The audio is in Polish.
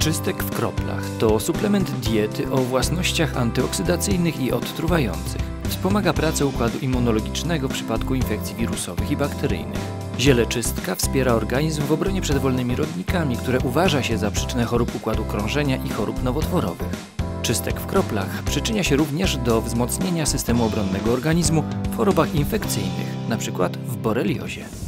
Czystek w kroplach to suplement diety o własnościach antyoksydacyjnych i odtruwających. Wspomaga pracę układu immunologicznego w przypadku infekcji wirusowych i bakteryjnych. Ziele czystka wspiera organizm w obronie przed wolnymi rodnikami, które uważa się za przyczynę chorób układu krążenia i chorób nowotworowych. Czystek w kroplach przyczynia się również do wzmocnienia systemu obronnego organizmu w chorobach infekcyjnych, np. w boreliozie.